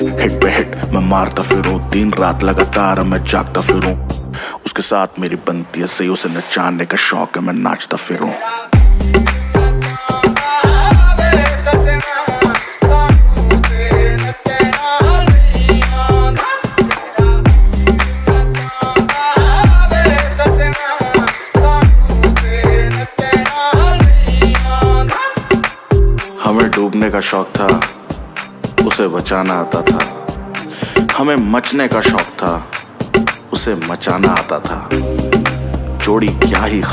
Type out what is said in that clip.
Hit पे hit मैं मारता फिरूं, दिन रात लगातार मैं जागता फिरूं। उसके साथ मेरी बनती है सही, उसे नचाने का शौक है, मैं नाचता फिरूं। हमें डूबने का शौक था, उसे बचाना आता था। हमें मचने का शौक था, उसे मचाना आता था। जोड़ी क्या ही